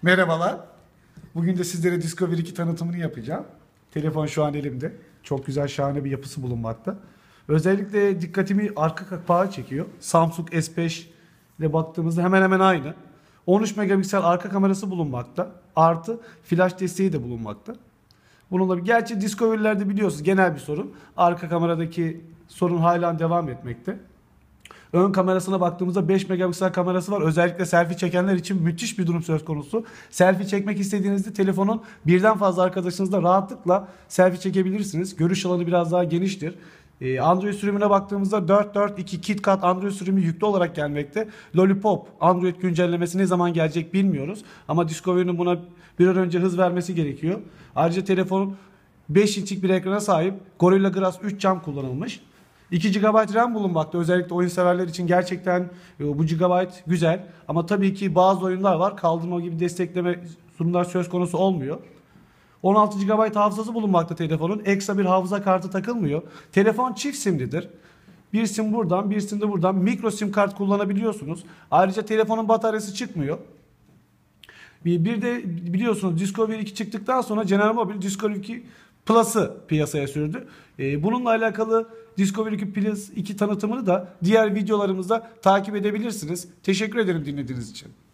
Merhabalar. Bugün de sizlere Discovery 2 tanıtımını yapacağım. Telefon şu an elimde. Çok güzel, şahane bir yapısı bulunmakta. Özellikle dikkatimi arka kapağı çekiyor. Samsung S5 ile baktığımızda hemen hemen aynı. 13 megapiksel arka kamerası bulunmakta. Artı flash desteği de bulunmakta. Bununla gerçi Discovery'lerde biliyorsunuz genel bir sorun. Arka kameradaki sorun hala devam etmekte. Ön kamerasına baktığımızda 5 megapiksel kamerası var. Özellikle selfie çekenler için müthiş bir durum söz konusu. Selfie çekmek istediğinizde telefonun birden fazla arkadaşınızla rahatlıkla selfie çekebilirsiniz. Görüş alanı biraz daha geniştir. Android sürümüne baktığımızda 4.4.2 KitKat Android sürümü yüklü olarak gelmekte. Lollipop Android güncellemesi ne zaman gelecek bilmiyoruz. Ama Discovery'nin buna bir an önce hız vermesi gerekiyor. Ayrıca telefonun 5 inçlik bir ekrana sahip. Gorilla Glass 3 cam kullanılmış. 2 GB RAM bulunmakta. Özellikle oyun severler için gerçekten bu GB güzel. Ama tabii ki bazı oyunlar var. Kaldırma gibi destekleme sunumlar söz konusu olmuyor. 16 GB hafızası bulunmakta telefonun. Ekstra bir hafıza kartı takılmıyor. Telefon çift simlidir. Bir sim buradan, bir sim de buradan. Mikro sim kart kullanabiliyorsunuz. Ayrıca telefonun bataryası çıkmıyor. Bir de biliyorsunuz Discovery 2 çıktıktan sonra General Mobile Discovery 2 Plus'ı piyasaya sürdü. Bununla alakalı Discovery 2 Plus 2 tanıtımını da diğer videolarımızda takip edebilirsiniz. Teşekkür ederim dinlediğiniz için.